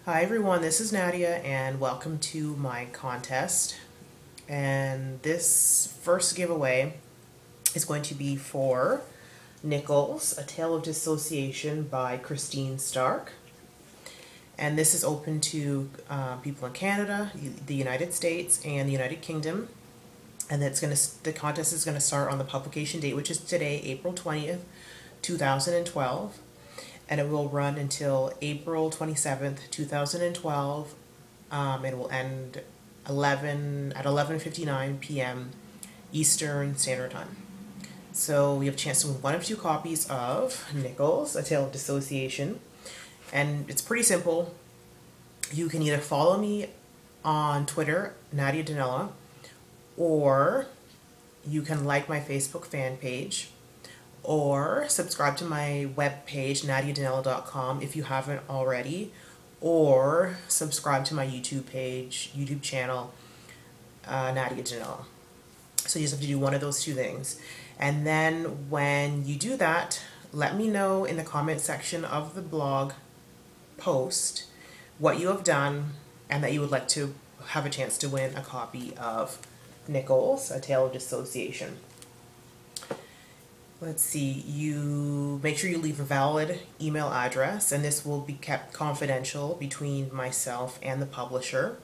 Hi everyone, this is Nadia and welcome to my contest. And this first giveaway is going to be for Nichols, A Tale of Dissociation by Christine Stark. And this is open to people in Canada, the United States, and the United Kingdom. And the contest is going to start on the publication date, which is today, April 20th, 2012. And it will run until April 27th, 2012. It will end at 11:59 p.m. Eastern Standard Time. So we have a chance to win one of two copies of Nichols, A Tale of Dissociation. And it's pretty simple. You can either follow me on Twitter, Nadia Danella, or you can like my Facebook fan page, or subscribe to my webpage, nadiadanella.com, if you haven't already, or subscribe to my YouTube channel, Nadia Danella. So you just have to do one of those two things. And then when you do that, let me know in the comment section of the blog post what you have done and that you would like to have a chance to win a copy of Nichols, A Tale of Dissociation. Let's see, you make sure you leave a valid email address, and this will be kept confidential between myself and the publisher.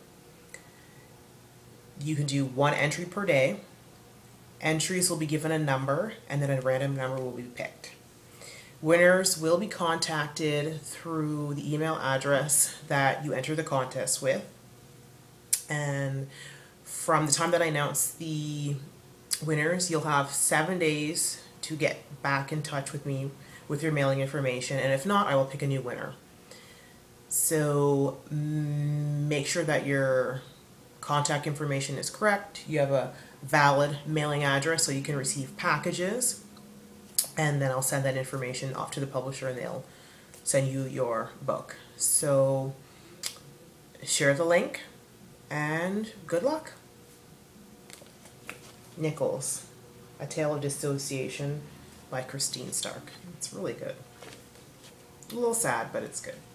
You can do one entry per day. Entries will be given a number, and then a random number will be picked. Winners will be contacted through the email address that you enter the contest with. And from the time that I announce the winners, you'll have 7 days to get back in touch with me with your mailing information, and if not, I will pick a new winner. So make sure that your contact information is correct, you have a valid mailing address so you can receive packages, and then I'll send that information off to the publisher and they'll send you your book. So share the link and good luck. Nichols, A Tale of Dissociation by Christine Stark. It's really good. A little sad, but it's good.